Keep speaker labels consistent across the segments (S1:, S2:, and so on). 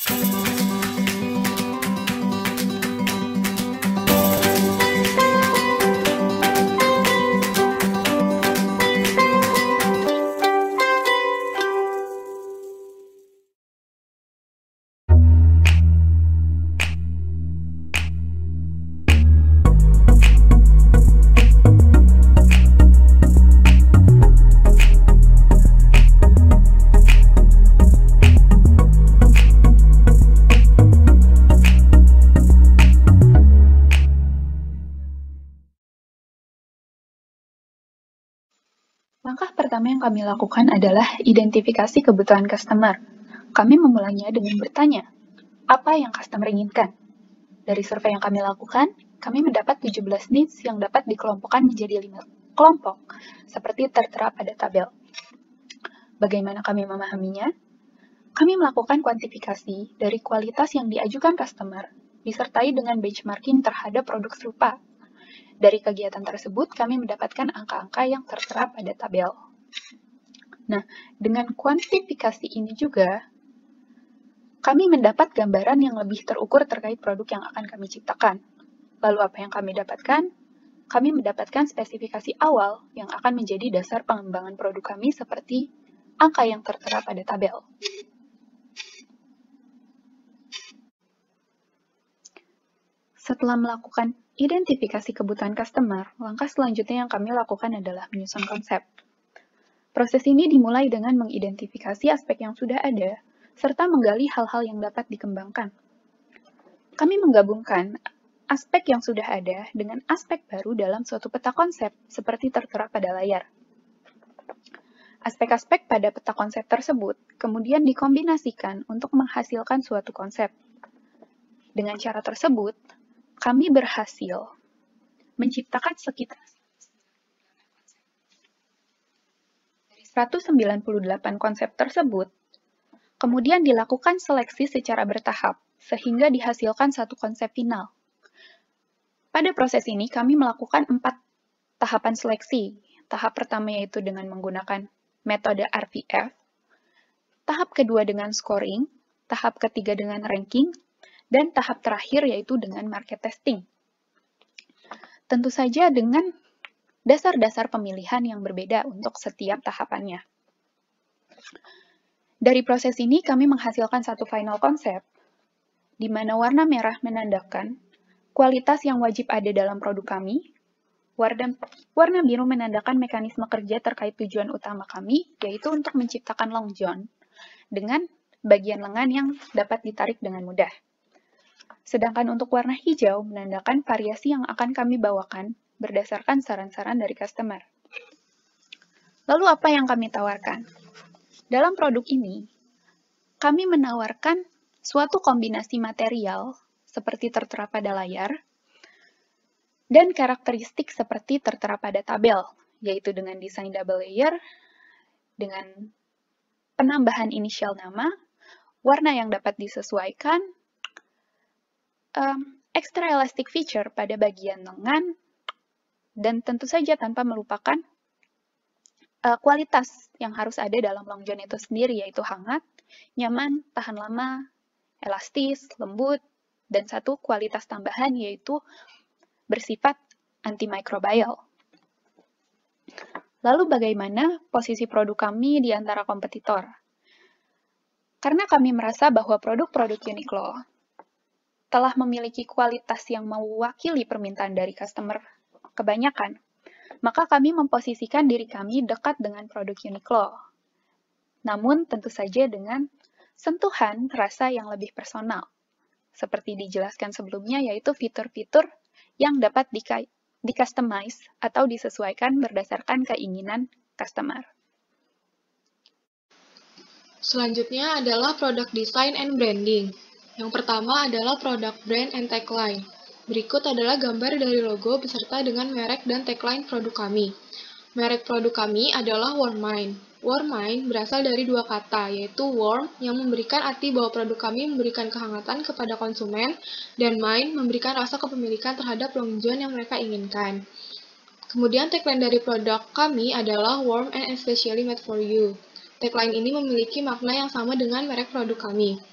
S1: Langkah pertama yang kami lakukan adalah identifikasi kebutuhan customer. Kami memulainya dengan bertanya, apa yang customer inginkan? Dari survei yang kami lakukan, kami mendapat 17 needs yang dapat dikelompokkan menjadi 5 kelompok, seperti tertera pada tabel. Bagaimana kami memahaminya? Kami melakukan kuantifikasi dari kualitas yang diajukan customer, disertai dengan benchmarking terhadap produk serupa. Dari kegiatan tersebut, kami mendapatkan angka-angka yang tertera pada tabel. Nah, dengan kuantifikasi ini juga, kami mendapat gambaran yang lebih terukur terkait produk yang akan kami ciptakan. Lalu apa yang kami dapatkan? Kami mendapatkan spesifikasi awal yang akan menjadi dasar pengembangan produk kami seperti angka yang tertera pada tabel. Setelah melakukan identifikasi kebutuhan customer, langkah selanjutnya yang kami lakukan adalah menyusun konsep. Proses ini dimulai dengan mengidentifikasi aspek yang sudah ada, serta menggali hal-hal yang dapat dikembangkan. Kami menggabungkan aspek yang sudah ada dengan aspek baru dalam suatu peta konsep, seperti tertera pada layar. Aspek-aspek pada peta konsep tersebut kemudian dikombinasikan untuk menghasilkan suatu konsep. Dengan cara tersebut, kami berhasil menciptakan sekitar 198 konsep tersebut, kemudian dilakukan seleksi secara bertahap, sehingga dihasilkan satu konsep final. Pada proses ini, kami melakukan 4 tahapan seleksi. Tahap pertama yaitu dengan menggunakan metode RTF, tahap kedua dengan scoring, tahap ketiga dengan ranking, dan tahap terakhir yaitu dengan market testing. Tentu saja dengan dasar-dasar pemilihan yang berbeda untuk setiap tahapannya. Dari proses ini, kami menghasilkan satu final konsep, di mana warna merah menandakan kualitas yang wajib ada dalam produk kami, warna biru menandakan mekanisme kerja terkait tujuan utama kami, yaitu untuk menciptakan long john, dengan bagian lengan yang dapat ditarik dengan mudah. Sedangkan untuk warna hijau menandakan variasi yang akan kami bawakan berdasarkan saran-saran dari customer. Lalu apa yang kami tawarkan? Dalam produk ini, kami menawarkan suatu kombinasi material seperti tertera pada layar dan karakteristik seperti tertera pada tabel, yaitu dengan desain double layer, dengan penambahan inisial nama, warna yang dapat disesuaikan, extra elastic feature pada bagian lengan, dan tentu saja tanpa melupakan kualitas yang harus ada dalam long john itu sendiri, yaitu hangat, nyaman, tahan lama, elastis, lembut, dan satu kualitas tambahan yaitu bersifat antimicrobial. Lalu bagaimana posisi produk kami di antara kompetitor? Karena kami merasa bahwa produk-produk Uniqlo telah memiliki kualitas yang mewakili permintaan dari customer kebanyakan, maka kami memposisikan diri kami dekat dengan produk Uniqlo. Namun tentu saja dengan sentuhan rasa yang lebih personal. Seperti dijelaskan sebelumnya, yaitu fitur-fitur yang dapat di-customize atau disesuaikan berdasarkan keinginan customer.
S2: Selanjutnya adalah product design and branding. Yang pertama adalah product brand and tagline. Berikut adalah gambar dari logo beserta dengan merek dan tagline produk kami. Merek produk kami adalah Warm Mind. Warm Mind berasal dari dua kata, yaitu warm yang memberikan arti bahwa produk kami memberikan kehangatan kepada konsumen, dan mind memberikan rasa kepemilikan terhadap long john yang mereka inginkan. Kemudian tagline dari produk kami adalah Warm and especially made for you. Tagline ini memiliki makna yang sama dengan merek produk kami.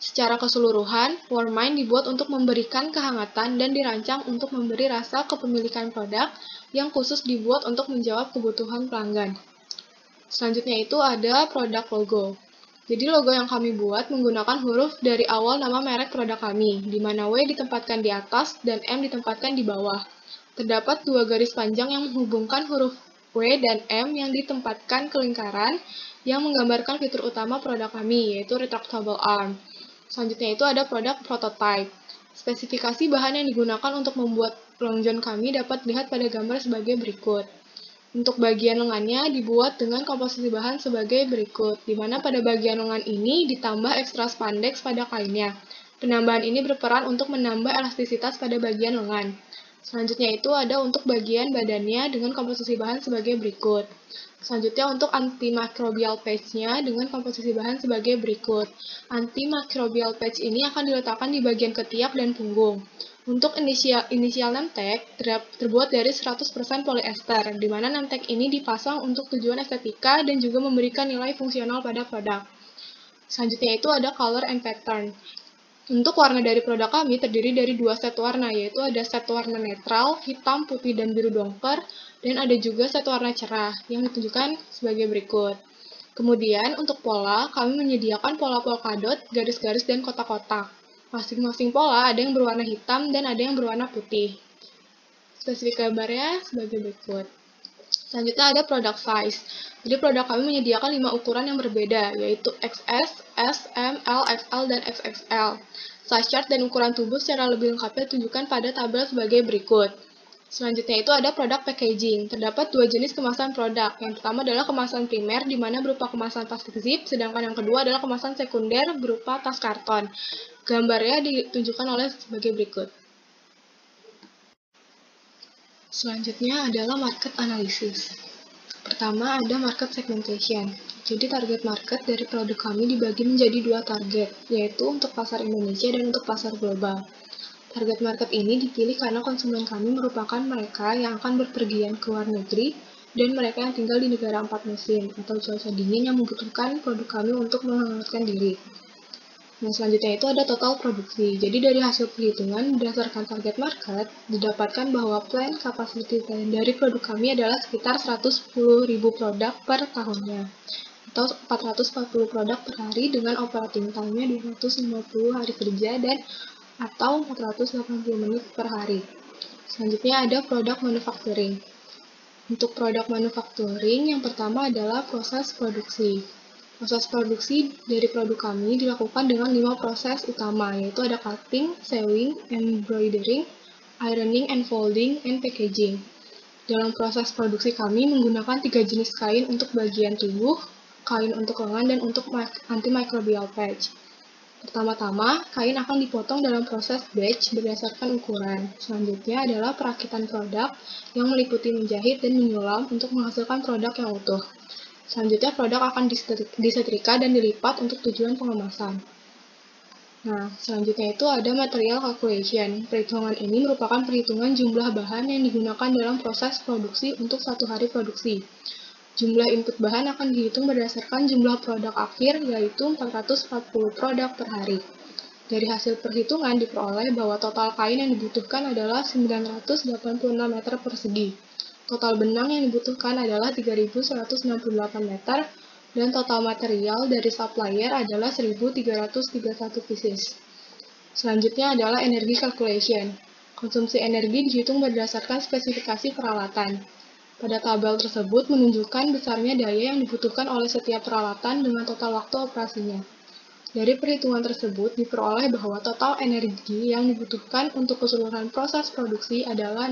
S2: Secara keseluruhan, Warmind dibuat untuk memberikan kehangatan dan dirancang untuk memberi rasa kepemilikan produk yang khusus dibuat untuk menjawab kebutuhan pelanggan. Selanjutnya itu ada produk logo. Jadi logo yang kami buat menggunakan huruf dari awal nama merek produk kami, di mana W ditempatkan di atas dan M ditempatkan di bawah. Terdapat dua garis panjang yang menghubungkan huruf W dan M yang ditempatkan ke lingkaran yang menggambarkan fitur utama produk kami, yaitu retractable arm. Selanjutnya itu ada produk prototype. Spesifikasi bahan yang digunakan untuk membuat long john kami dapat dilihat pada gambar sebagai berikut. Untuk bagian lengannya dibuat dengan komposisi bahan sebagai berikut, di mana pada bagian lengan ini ditambah ekstra spandex pada kainnya. Penambahan ini berperan untuk menambah elastisitas pada bagian lengan. Selanjutnya itu ada untuk bagian badannya dengan komposisi bahan sebagai berikut. Selanjutnya untuk antimicrobial patch-nya dengan komposisi bahan sebagai berikut. Antimicrobial patch ini akan diletakkan di bagian ketiak dan punggung. Untuk inisial name tag terbuat dari 100% polyester, di mana name tag ini dipasang untuk tujuan estetika dan juga memberikan nilai fungsional pada produk. Selanjutnya itu ada color and pattern. Untuk warna dari produk kami terdiri dari dua set warna, yaitu ada set warna netral, hitam, putih, dan biru dongker, dan ada juga set warna cerah, yang ditunjukkan sebagai berikut. Kemudian, untuk pola, kami menyediakan pola polkadot, garis-garis, dan kotak-kotak. Masing-masing pola ada yang berwarna hitam dan ada yang berwarna putih. Spesifik gambarnya sebagai berikut. Selanjutnya ada product size. Jadi produk kami menyediakan 5 ukuran yang berbeda, yaitu XS, S, M, L, XL, dan XXL. Size chart dan ukuran tubuh secara lebih lengkapnya ditunjukkan pada tabel sebagai berikut. Selanjutnya itu ada produk packaging. Terdapat dua jenis kemasan produk. Yang pertama adalah kemasan primer, di mana berupa kemasan plastik zip, sedangkan yang kedua adalah kemasan sekunder berupa tas karton. Gambarnya ditunjukkan oleh sebagai berikut. Selanjutnya adalah market analysis. Pertama ada market segmentation. Jadi target market dari produk kami dibagi menjadi dua target, yaitu untuk pasar Indonesia dan untuk pasar global. Target market ini dipilih karena konsumen kami merupakan mereka yang akan berpergian ke luar negeri dan mereka yang tinggal di negara 4 musim atau cuaca dingin yang membutuhkan produk kami untuk menghangatkan diri. Nah, selanjutnya itu ada total produksi. Jadi dari hasil perhitungan berdasarkan target market, didapatkan bahwa plan capacity dari produk kami adalah sekitar 110.000 produk per tahunnya, atau 440 produk per hari dengan operating time-nya 250 hari kerja dan atau 480 menit per hari. Selanjutnya ada produk manufacturing. Untuk produk manufacturing, yang pertama adalah proses produksi. Proses produksi dari produk kami dilakukan dengan 5 proses utama, yaitu ada cutting, sewing, embroidering, ironing, and folding, and packaging. Dalam proses produksi kami menggunakan 3 jenis kain untuk bagian tubuh, kain untuk lengan, dan untuk antimicrobial patch. Pertama-tama, kain akan dipotong dalam proses batch berdasarkan ukuran. Selanjutnya adalah perakitan produk yang meliputi menjahit dan menyulam untuk menghasilkan produk yang utuh. Selanjutnya, produk akan disetrika dan dilipat untuk tujuan pengemasan. Nah, selanjutnya itu ada material calculation. Perhitungan ini merupakan perhitungan jumlah bahan yang digunakan dalam proses produksi untuk satu hari produksi. Jumlah input bahan akan dihitung berdasarkan jumlah produk akhir, yaitu 440 produk per hari. Dari hasil perhitungan diperoleh bahwa total kain yang dibutuhkan adalah 986 meter persegi. Total benang yang dibutuhkan adalah 3.168 meter, dan total material dari supplier adalah 1.331 pieces. Selanjutnya adalah energi calculation. Konsumsi energi dihitung berdasarkan spesifikasi peralatan. Pada tabel tersebut menunjukkan besarnya daya yang dibutuhkan oleh setiap peralatan dengan total waktu operasinya. Dari perhitungan tersebut diperoleh bahwa total energi yang dibutuhkan untuk keseluruhan proses produksi adalah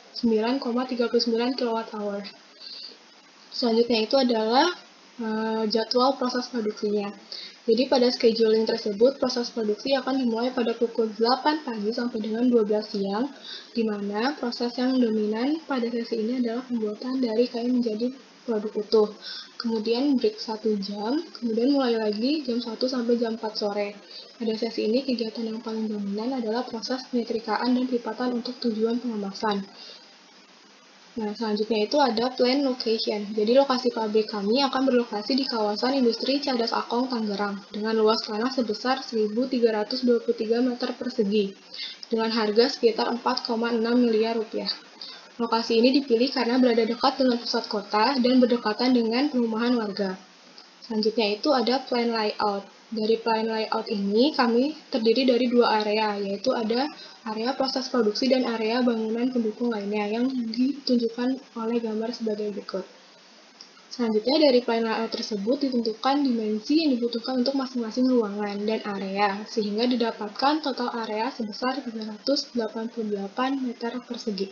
S2: 9,39 kWh. Selanjutnya itu adalah jadwal proses produksinya. Jadi pada scheduling tersebut, proses produksi akan dimulai pada pukul 8 pagi sampai dengan 12 siang, di mana proses yang dominan pada sesi ini adalah pembuatan dari kain menjadi produk utuh. Kemudian break 1 jam, kemudian mulai lagi jam 1 sampai jam 4 sore. Pada sesi ini, kegiatan yang paling dominan adalah proses penyetrikaan dan lipatan untuk tujuan pengemasan. Nah, selanjutnya itu ada plant location. Jadi lokasi pabrik kami akan berlokasi di kawasan industri Cadas Akong, Tangerang, dengan luas tanah sebesar 1.323 meter persegi, dengan harga sekitar 4,6 miliar rupiah. Lokasi ini dipilih karena berada dekat dengan pusat kota dan berdekatan dengan perumahan warga. Selanjutnya itu ada plan layout. Dari plan layout ini kami terdiri dari dua area, yaitu ada area proses produksi dan area bangunan pendukung lainnya yang ditunjukkan oleh gambar sebagai berikut. Selanjutnya dari plan layout tersebut ditentukan dimensi yang dibutuhkan untuk masing-masing ruangan dan area, sehingga didapatkan total area sebesar 388 meter persegi.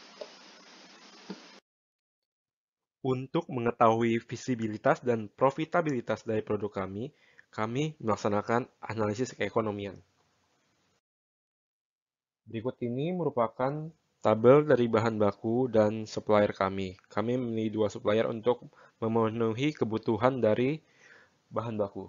S3: Untuk mengetahui visibilitas dan profitabilitas dari produk kami melaksanakan analisis keekonomian. Berikut ini merupakan tabel dari bahan baku dan supplier kami. Kami memilih dua supplier untuk memenuhi kebutuhan dari bahan baku.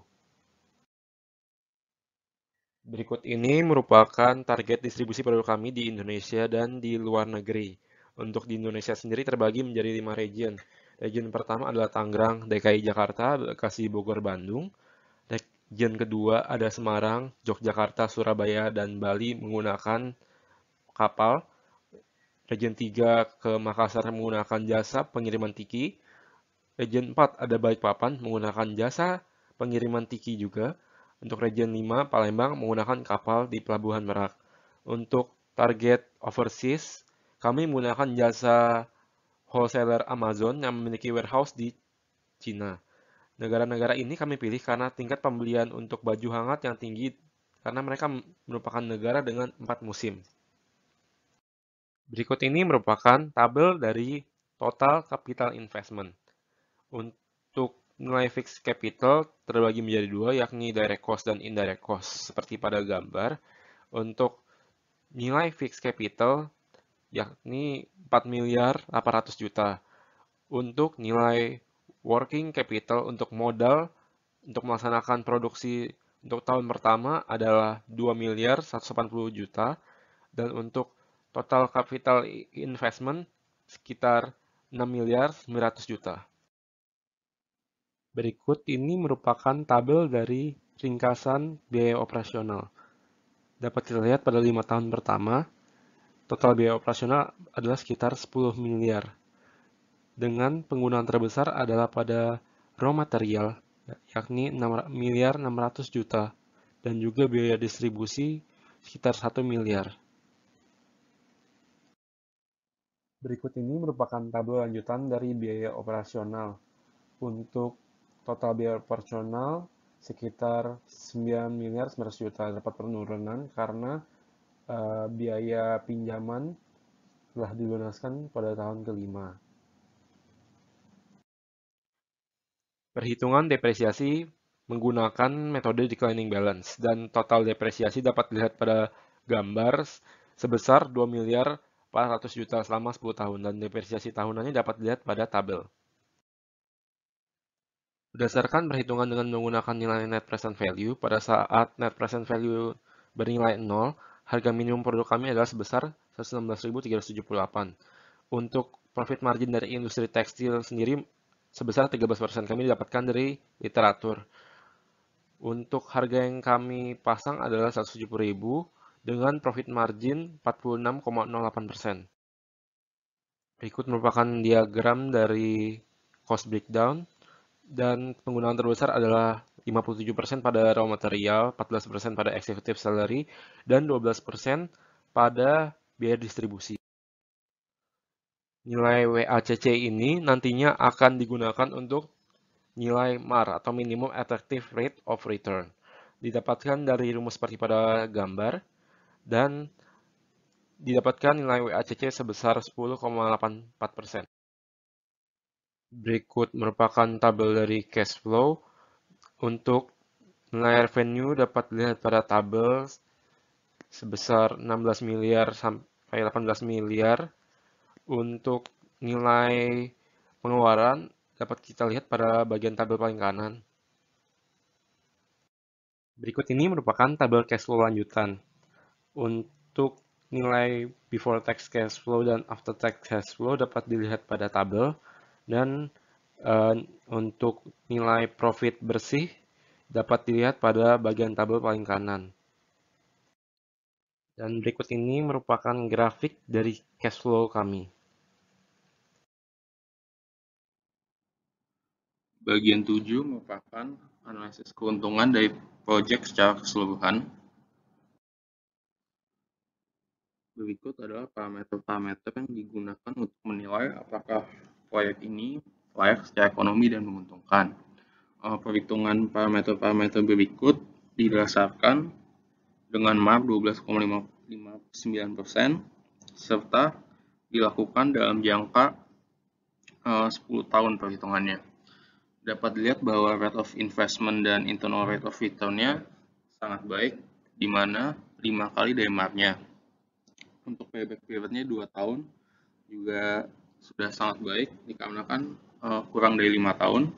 S3: Berikut ini merupakan target distribusi produk kami di Indonesia dan di luar negeri. Untuk di Indonesia sendiri terbagi menjadi 5 region. Region pertama adalah Tangerang, DKI Jakarta, Bekasi, Bogor, Bandung. Region kedua ada Semarang, Yogyakarta, Surabaya, dan Bali menggunakan kapal. Region 3 ke Makassar menggunakan jasa pengiriman tiki. Region 4 ada Balikpapan menggunakan jasa pengiriman tiki juga. Untuk region 5 Palembang menggunakan kapal di Pelabuhan Merak. Untuk target overseas, kami menggunakan jasa wholesaler Amazon yang memiliki warehouse di Cina. Negara-negara ini kami pilih karena tingkat pembelian untuk baju hangat yang tinggi karena mereka merupakan negara dengan 4 musim. Berikut ini merupakan tabel dari total capital investment. Untuk nilai fixed capital terbagi menjadi dua, yakni direct cost dan indirect cost, seperti pada gambar. Untuk nilai fixed capital, yakni 4 miliar 800 juta. Untuk nilai working capital untuk modal untuk melaksanakan produksi untuk tahun pertama adalah 2 miliar 180 juta. Dan untuk total capital investment sekitar 6 miliar 900 juta. Berikut ini merupakan tabel dari ringkasan biaya operasional. Dapat kita lihat pada 5 tahun pertama, total biaya operasional adalah sekitar 10 miliar. Dengan penggunaan terbesar adalah pada raw material, yakni 6 miliar 600 juta, dan juga biaya distribusi sekitar 1 miliar. Berikut ini merupakan tabel lanjutan dari biaya operasional. Untuk total biaya operasional sekitar 9 miliar 900 juta, dapat penurunan karena biaya pinjaman telah dilunaskan pada tahun kelima. Perhitungan depresiasi menggunakan metode declining balance dan total depresiasi dapat dilihat pada gambar sebesar 2 miliar 400 juta selama 10 tahun dan depresiasi tahunannya dapat dilihat pada tabel. Berdasarkan perhitungan dengan menggunakan nilai net present value, pada saat net present value bernilai 0, harga minimum produk kami adalah sebesar 116.378. Untuk profit margin dari industri tekstil sendiri sebesar 13% kami didapatkan dari literatur. Untuk harga yang kami pasang adalah 170.000 dengan profit margin 46,08%. Berikut merupakan diagram dari cost breakdown. Dan penggunaan terbesar adalah 57% pada raw material, 14% pada executive salary, dan 12% pada biaya distribusi. Nilai WACC ini nantinya akan digunakan untuk nilai MAR atau Minimum Attractive Rate of Return. Didapatkan dari rumus seperti pada gambar, dan didapatkan nilai WACC sebesar 10,84%. Berikut merupakan tabel dari cash flow. Untuk nilai revenue dapat dilihat pada tabel sebesar 16 miliar sampai 18 miliar. Untuk nilai pengeluaran dapat kita lihat pada bagian tabel paling kanan. Berikut ini merupakan tabel cash flow lanjutan. Untuk nilai before tax cash flow dan after tax cash flow dapat dilihat pada tabel, dan untuk nilai profit bersih dapat dilihat pada bagian tabel paling kanan. Dan berikut ini merupakan grafik dari cash flow kami.
S4: Bagian 7 merupakan analisis keuntungan dari proyek secara keseluruhan. Berikut adalah parameter-parameter yang digunakan untuk menilai apakah proyek ini layak secara ekonomi dan menguntungkan. Perhitungan parameter-parameter berikut didasarkan dengan mark 12,59% serta dilakukan dalam jangka 10 tahun perhitungannya. Dapat dilihat bahwa rate of investment dan internal rate of return-nya sangat baik, di mana 5 kali dari mark-nya. Untuk payback period-nya 2 tahun juga sudah sangat baik, dikarenakan kurang dari 5 tahun.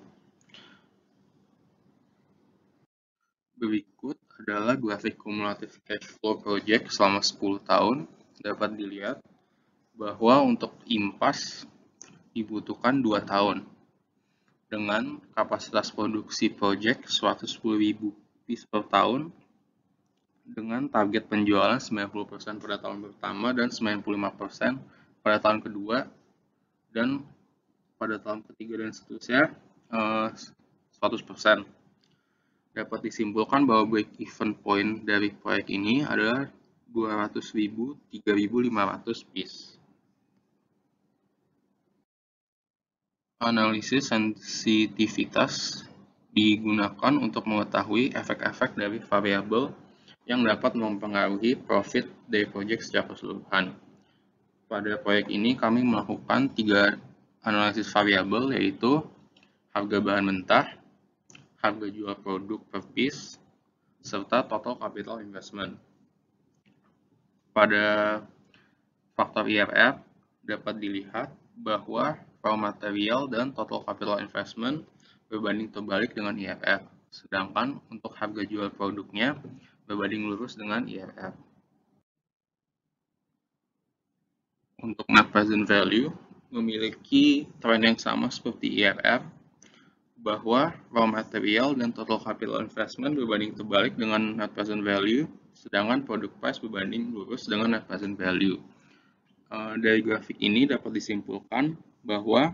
S4: Berikut adalah grafik kumulatif cash flow project selama 10 tahun. Dapat dilihat bahwa untuk impas dibutuhkan 2 tahun. Dengan kapasitas produksi project 110.000 piece per tahun, dengan target penjualan 90% pada tahun pertama dan 95% pada tahun kedua, dan pada tahun ketiga dan seterusnya 100%. Dapat disimpulkan bahwa break-even point dari proyek ini adalah 200.000 3.500 piece. Analisis sensitivitas digunakan untuk mengetahui efek-efek dari variabel yang dapat mempengaruhi profit dari proyek secara keseluruhan. Pada proyek ini kami melakukan 3 analisis variabel, yaitu harga bahan mentah, harga jual produk per piece, serta total capital investment. Pada faktor IRR dapat dilihat bahwa raw material dan total capital investment berbanding terbalik dengan IRR, sedangkan untuk harga jual produknya berbanding lurus dengan IRR. Untuk net present value memiliki tren yang sama seperti IRR, bahwa raw material dan total capital investment berbanding terbalik dengan net present value, sedangkan product price berbanding lurus dengan net present value. Dari grafik ini dapat disimpulkan bahwa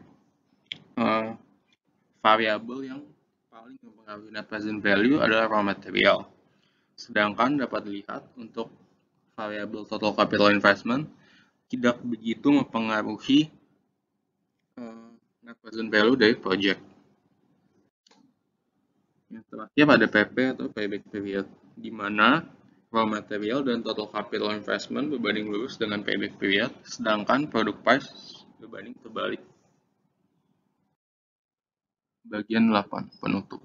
S4: variabel yang paling mempengaruhi net present value adalah raw material. Sedangkan dapat dilihat untuk variabel total capital investment tidak begitu mempengaruhi net present value dari project. Yang terakhir ada PP atau payback period, di mana raw material dan total capital investment berbanding lurus dengan payback period, sedangkan product price berbanding terbalik. Bagian 8, penutup.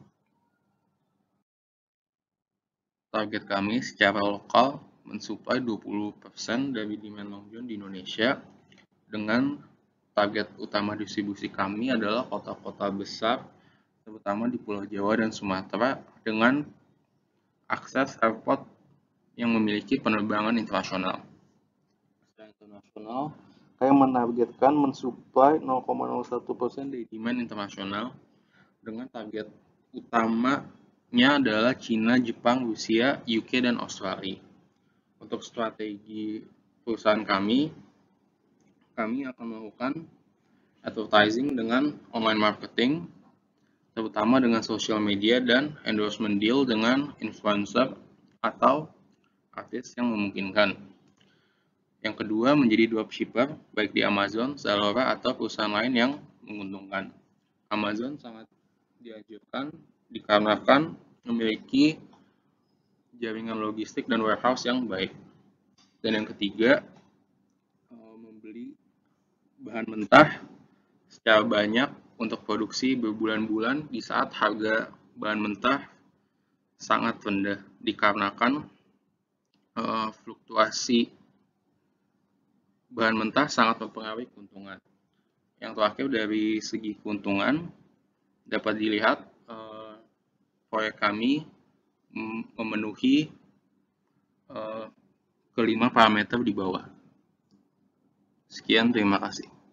S4: Target kami secara lokal mensuplai 20% dari demand Long John di Indonesia, dengan target utama distribusi kami adalah kota-kota besar, terutama di Pulau Jawa dan Sumatera, dengan akses airport yang memiliki penerbangan internasional. Secara internasional, kami menargetkan mensuplai 0,01% dari demand internasional, dengan target utamanya adalah Cina, Jepang, Rusia, UK, dan Australia. Untuk strategi perusahaan kami akan melakukan advertising dengan online marketing, terutama dengan social media dan endorsement deal dengan influencer atau artis yang memungkinkan. Yang kedua, menjadi dropshipper, baik di Amazon, Zalora, atau perusahaan lain yang menguntungkan. Amazon sangat dianjurkan dikarenakan memiliki jaringan logistik dan warehouse yang baik. Dan yang ketiga, membeli bahan mentah secara banyak untuk produksi berbulan-bulan di saat harga bahan mentah sangat rendah, dikarenakan fluktuasi bahan mentah sangat mempengaruhi keuntungan. Yang terakhir, dari segi keuntungan dapat dilihat proyek kami memenuhi kelima parameter di bawah. Sekian, terima kasih.